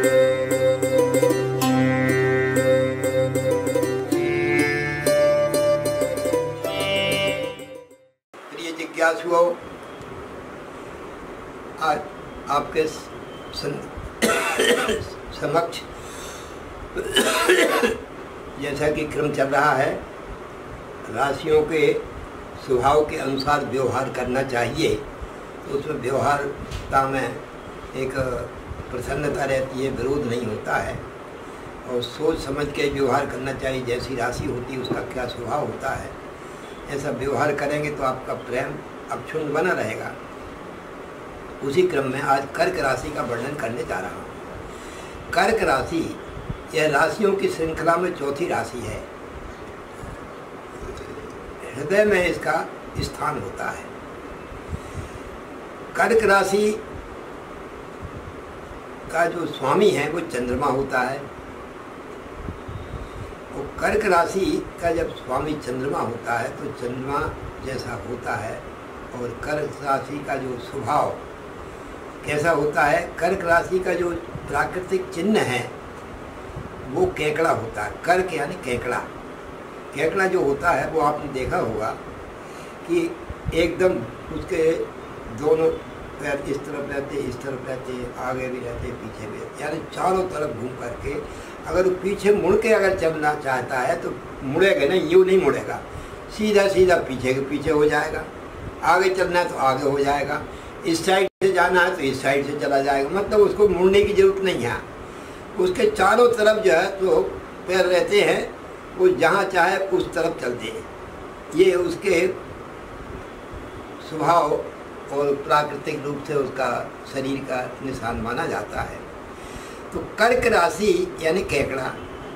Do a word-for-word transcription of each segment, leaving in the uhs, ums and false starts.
जिज्ञासुओं, आज आपके समक्ष जैसा कि क्रम चल रहा है, राशियों के स्वभाव के अनुसार व्यवहार करना चाहिए, तो उसमें व्यवहारता में एक प्रसन्नता रहती है, विरोध नहीं होता है और सोच समझ के व्यवहार करना चाहिए। जैसी राशि होती है उसका क्या स्वभाव होता है, ऐसा व्यवहार करेंगे तो आपका प्रेम अक्षुण्ण बना रहेगा। उसी क्रम में आज कर्क राशि का वर्णन करने जा रहा हूँ। कर्क राशि यह राशियों की श्रृंखला में चौथी राशि है। हृदय में इसका स्थान होता है। कर्क राशि का जो स्वामी है वो चंद्रमा होता है। और कर्क राशि का जब स्वामी चंद्रमा होता है तो चंद्रमा जैसा होता है। और कर्क राशि का जो स्वभाव कैसा होता है, कर्क राशि का जो प्राकृतिक चिन्ह है वो केकड़ा होता है। कर्क यानी केकड़ा। केकड़ा जो होता है वो आपने देखा होगा कि एकदम उसके दोनों पैर इस तरफ रहते, इस तरफ रहते, आगे भी रहते, पीछे भी रहते, यानी चारों तरफ घूम करके अगर वो पीछे मुड़ के अगर चलना चाहता है तो मुड़ेगा नहीं, यूँ नहीं मुड़ेगा, सीधा सीधा पीछे के पीछे हो जाएगा। आगे चलना है तो आगे हो जाएगा, इस साइड से जाना है तो इस साइड से चला जाएगा। मतलब उसको मुड़ने की जरूरत नहीं है। उसके चारों तरफ जो है तो पैर रहते हैं, वो जहाँ चाहे उस तरफ चलते हैं। ये उसके स्वभाव और प्राकृतिक रूप से उसका शरीर का निशान माना जाता है। तो कर्क राशि यानी केकड़ा।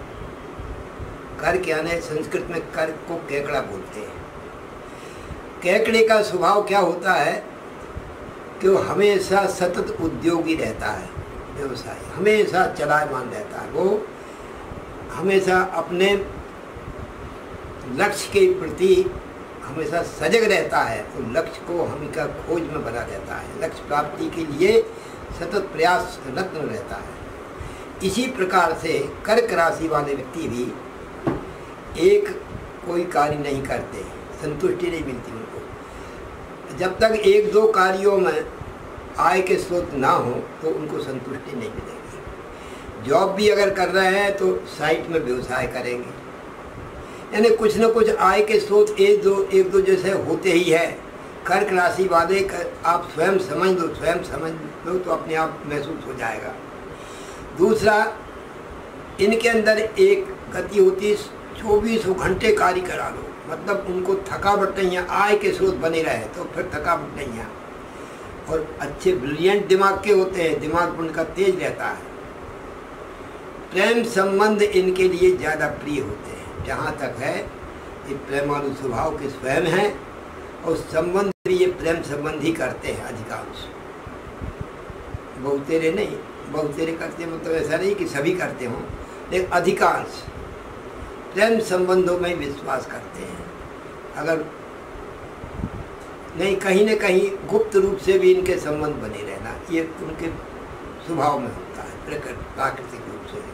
कर्क यानी संस्कृत में कर्क को केकड़ा बोलते हैं। केकड़े का स्वभाव क्या होता है कि वो हमेशा सतत उद्योगी रहता है, व्यवसाय हमेशा चलायमान रहता है। वो हमेशा अपने लक्ष्य के प्रति हमेशा सजग रहता है और लक्ष्य को हमेशा खोज में बना रहता है। लक्ष्य प्राप्ति के लिए सतत प्रयासरत रहता है। इसी प्रकार से कर्क राशि वाले व्यक्ति भी एक कोई कार्य नहीं करते, संतुष्टि नहीं मिलती उनको। जब तक एक दो कार्यों में आय के स्रोत ना हो तो उनको संतुष्टि नहीं मिलेगी। जॉब भी अगर कर रहे हैं तो साइट में व्यवसाय करेंगे, यानी कुछ न कुछ आय के स्रोत एक दो एक दो जैसे होते ही है। कर्क राशि वाले कर, आप स्वयं समझ लो, स्वयं समझ लो तो अपने आप महसूस हो जाएगा। दूसरा, इनके अंदर एक गति होती है, चौबीसों घंटे कार्य करा लो, मतलब उनको थकावट नहीं है, आय के स्रोत बने रहे तो फिर थकावट नहीं है। और अच्छे ब्रिलियंट दिमाग के होते हैं, दिमाग उनका तेज रहता है। प्रेम संबंध इनके लिए ज़्यादा प्रिय होते हैं। जहाँ तक है ये प्रेमालु स्वभाव के स्वयं हैं और संबंध भी ये प्रेम संबंध ही करते हैं अधिकांश। बहुतेरे नहीं, बहुतेरे करते मतलब ऐसा नहीं कि सभी करते हों, लेकिन अधिकांश प्रेम संबंधों में विश्वास करते हैं। अगर नहीं, कहीं न कहीं गुप्त रूप से भी इनके संबंध बने रहना ये उनके स्वभाव में होता है, प्रकृति प्राकृतिक रूप से।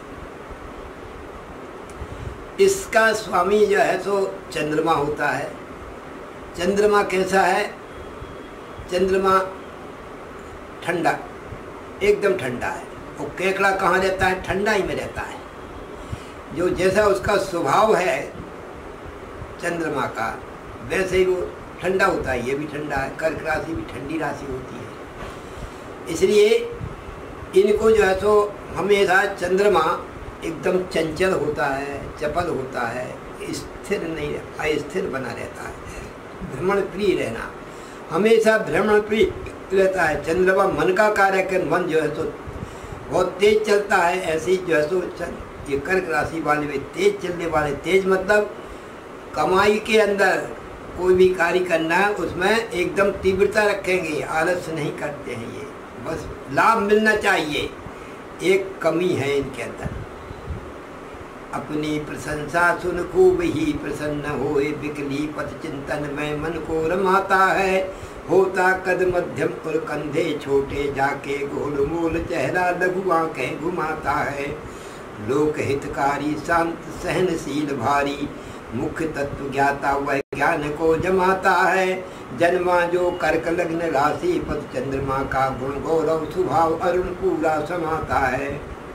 इसका स्वामी जो है तो चंद्रमा होता है। चंद्रमा कैसा है? चंद्रमा ठंडा, एकदम ठंडा है। और केकड़ा कहाँ रहता है? ठंडा ही में रहता है। जो जैसा उसका स्वभाव है चंद्रमा का, वैसे ही वो ठंडा होता है। ये भी ठंडा है। कर्क राशि भी ठंडी राशि होती है। इसलिए इनको जो है तो हमेशा चंद्रमा एकदम चंचल होता है, चपल होता है, स्थिर नहीं, अस्थिर बना रहता है। भ्रमण प्रिय रहना, हमेशा भ्रमण प्रिय रहता है। चंद्रमा मन का कार्य कर, मन जो है तो बहुत तेज चलता है। ऐसे ही जो है तो ये कर्क राशि वाले भी तेज चलने वाले। तेज मतलब कमाई के अंदर कोई भी कार्य करना है उसमें एकदम तीव्रता रखेंगे, आलस्य नहीं करते हैं। ये बस लाभ मिलना चाहिए, एक कमी है इनके अंदर। अपनी प्रशंसा सुन खूब ही प्रसन्न होए, बिकली पथ चिंतन में मन को रमाता है। होता कद मध्यम और कंधे छोटे, जाके गोल मोल चेहरा लघु आंखें घुमाता है। लोक हितकारी शांत सहनशील भारी, मुख्य तत्व ज्ञाता वह ज्ञान को जमाता है। जन्मा जो कर्क लग्न राशि, पद चंद्रमा का गुण गौरव स्वभाव अरुण पूरा समाता है।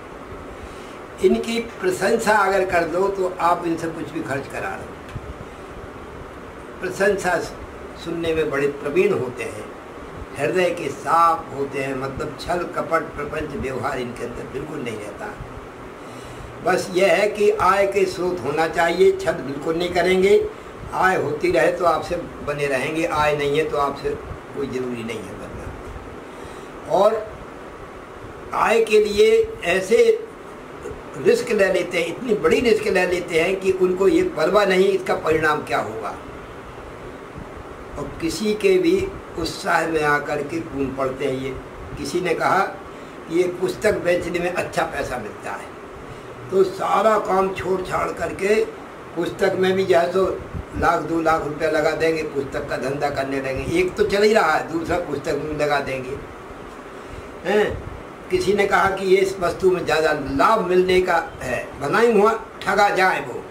इनकी प्रशंसा अगर कर दो तो आप इनसे कुछ भी खर्च करा लो। प्रशंसा सुनने में बड़े प्रवीण होते हैं, हृदय के साफ होते हैं, मतलब छल कपट प्रपंच व्यवहार इनके अंदर बिल्कुल नहीं रहता। बस यह है कि आय के स्रोत होना चाहिए, छल बिल्कुल नहीं करेंगे। आय होती रहे तो आपसे बने रहेंगे, आय नहीं है तो आपसे कोई ज़रूरी नहीं है बनना। और आय के लिए ऐसे रिस्क ले लेते हैं, इतनी बड़ी रिस्क ले लेते हैं कि उनको ये परवाह नहीं इसका परिणाम क्या होगा। और किसी के भी उत्साह में आकर के कूद पड़ते हैं। ये किसी ने कहा ये पुस्तक बेचने में अच्छा पैसा मिलता है, तो सारा काम छोड़ छाड़ करके पुस्तक में भी जो है तो लाख दो लाख रुपया लगा देंगे, पुस्तक का धंधा करने लगेंगे। एक तो चल ही रहा है, दूसरा पुस्तक में लगा देंगे हैं। किसी ने कहा कि ये इस वस्तु में ज़्यादा लाभ मिलने का है, बनाई हुआ ठगा जाए वो,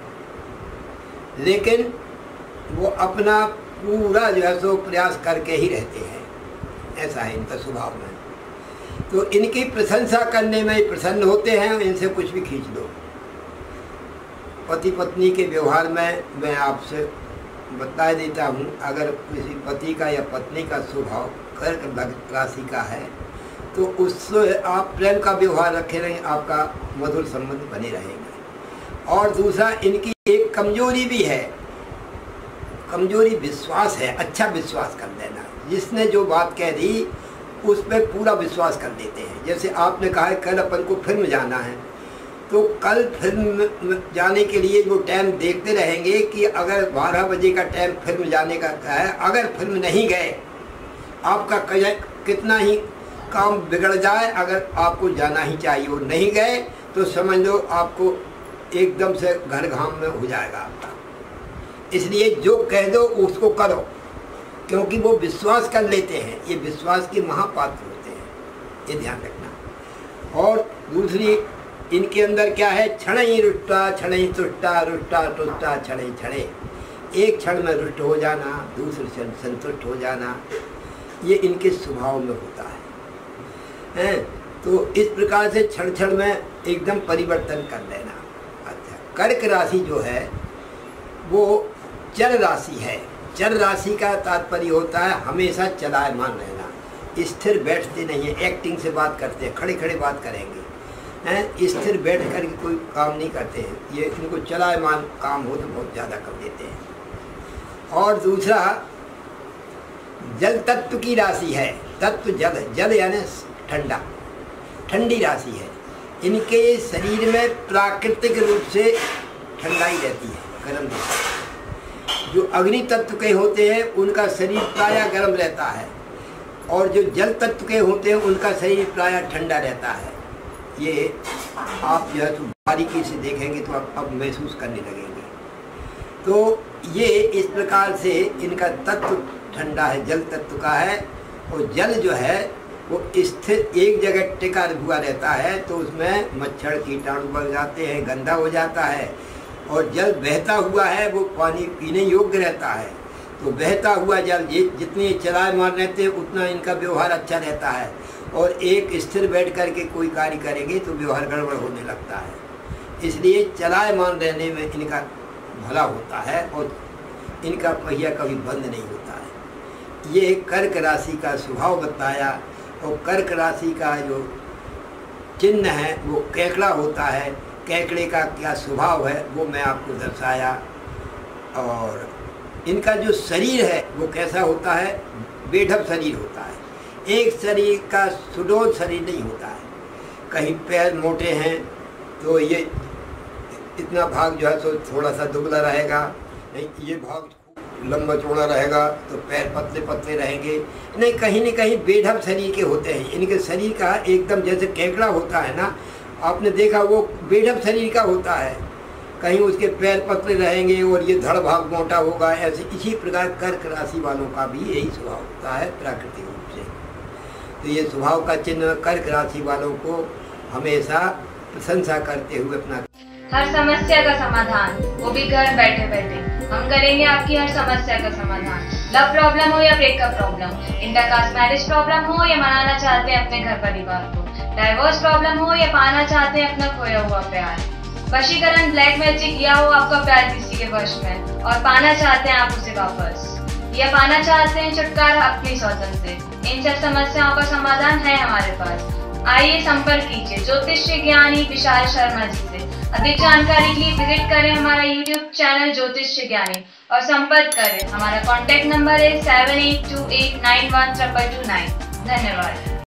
लेकिन वो अपना पूरा जो है सो प्रयास करके ही रहते हैं। ऐसा है इनका स्वभाव में। तो इनकी प्रशंसा करने में प्रसन्न होते हैं, इनसे कुछ भी खींच लो। पति पत्नी के व्यवहार में मैं आपसे बता देता हूँ, अगर किसी पति का या पत्नी का स्वभाव कर्क राशि का है तो उससे आप प्रेम का व्यवहार रखे रहें, आपका मधुर संबंध बने रहेंगे। और दूसरा इनकी एक कमजोरी भी है, कमजोरी विश्वास है। अच्छा विश्वास कर देना, जिसने जो बात कह दी उस पर पूरा विश्वास कर देते हैं। जैसे आपने कहा है कल अपन को फिल्म जाना है, तो कल फिल्म जाने के लिए वो टाइम देखते रहेंगे कि अगर बारह बजे का टाइम फिल्म जाने का है, अगर फिल्म नहीं गए आपका कितना ही काम बिगड़ जाए, अगर आपको जाना ही चाहिए वो नहीं गए तो समझ लो आपको एकदम से घर घाम में हो जाएगा आपका। इसलिए जो कह दो उसको करो, क्योंकि वो विश्वास कर लेते हैं। ये विश्वास के महापात्र होते हैं, ये ध्यान रखना। और दूसरी इनके अंदर क्या है, क्षण ही रुष्टा क्षण ही तुष्टा, रुष्टा तुष्टा क्षण ही क्षणे। एक क्षण में रुष्ट हो जाना, दूसरे क्षण संतुष्ट हो जाना, ये इनके स्वभाव में होता है हैं। तो इस प्रकार से क्षण क्षण में एकदम परिवर्तन कर लेना। अच्छा, कर्क राशि जो है वो चर राशि है। चर राशि का तात्पर्य होता है हमेशा चलायमान रहना, स्थिर बैठते नहीं है। एक्टिंग से बात करते हैं, खड़े खड़े बात करेंगे हैं, स्थिर बैठ कर के कोई काम नहीं करते हैं। ये इनको चलायमान काम हो तो बहुत ज़्यादा कर देते हैं। और दूसरा जल तत्व की राशि है। तत्व जल, जल यानी ठंडा, ठंडी राशि है। इनके शरीर में प्राकृतिक रूप से ठंडाई रहती है, गर्म रहती है। जो अग्नि तत्व के होते हैं उनका शरीर प्रायः गर्म रहता है, और जो जल तत्व के होते हैं उनका शरीर प्रायः ठंडा रहता है। ये आप जो है तो बारीकी से देखेंगे तो आप अब महसूस करने लगेंगे। तो ये इस प्रकार से इनका तत्व ठंडा है, जल तत्व का है। और जल जो है वो स्थिर एक जगह टिका हुआ रहता है, तो उसमें मच्छर कीटाणु बढ़ जाते हैं, गंदा हो जाता है। और जल बहता हुआ है वो पानी पीने योग्य रहता है। तो बहता हुआ जल जितने चलायमान रहते हैं उतना इनका व्यवहार अच्छा रहता है। और एक स्थिर बैठ कर के कोई कार्य करेंगे तो व्यवहार गड़बड़ होने लगता है। इसलिए चलायमान रहने में इनका भला होता है और इनका पहिया कभी बंद नहीं होता है। ये कर्क राशि का स्वभाव बताया। और कर्क राशि का जो चिन्ह है वो केकड़ा होता है। केकड़े का क्या स्वभाव है वो मैं आपको दर्शाया। और इनका जो शरीर है वो कैसा होता है, बेढप शरीर होता है। एक शरीर का सुडौल शरीर नहीं होता है। कहीं पैर मोटे हैं तो ये इतना भाग जो है तो थोड़ा सा दुबला रहेगा, नहीं ये भाग लंबा चौड़ा रहेगा तो पैर पतले पतले रहेंगे। नहीं, कहीं न कहीं बेढप शरीर के होते हैं। इनके शरीर का एकदम जैसे केकड़ा होता है ना, आपने देखा वो बेढप शरीर का होता है। कहीं उसके पैर पतले रहेंगे और ये धड़ भाग मोटा होगा। ऐसे इसी प्रकार कर्क राशि वालों का भी यही स्वभाव होता है प्राकृतिक रूप से। तो ये स्वभाव का चिन्ह कर्क राशि वालों को हमेशा प्रशंसा करते हुए अपना हर समस्या का समाधान, वो भी घर बैठे बैठे। हम करेंगे आपकी हर समस्या का समाधान। लव प्रॉब्लम हो या breakup problem, intercaste marriage problem हो या मनाना चाहते हैं अपने घर परिवार को, डाइवोर्स प्रॉब्लम हो या पाना चाहते हैं अपना खोया हुआ प्यार, वशीकरण, ब्लैक मैजिक या हो आपका प्यार किसी के वश में और पाना चाहते हैं आप उसे वापस, या पाना चाहते हैं छुटकारा अपनी स्वजन से, इन सब समस्याओं का समाधान है हमारे पास। आइए संपर्क कीजिए ज्योतिष ज्ञानी विशाल शर्मा जी से। अधिक जानकारी के लिए विजिट करें हमारा यूट्यूब चैनल ज्योतिष ज्ञानी और संपर्क करें। हमारा कॉन्टैक्ट नंबर है seven eight two eight nine one triple two nine. धन्यवाद।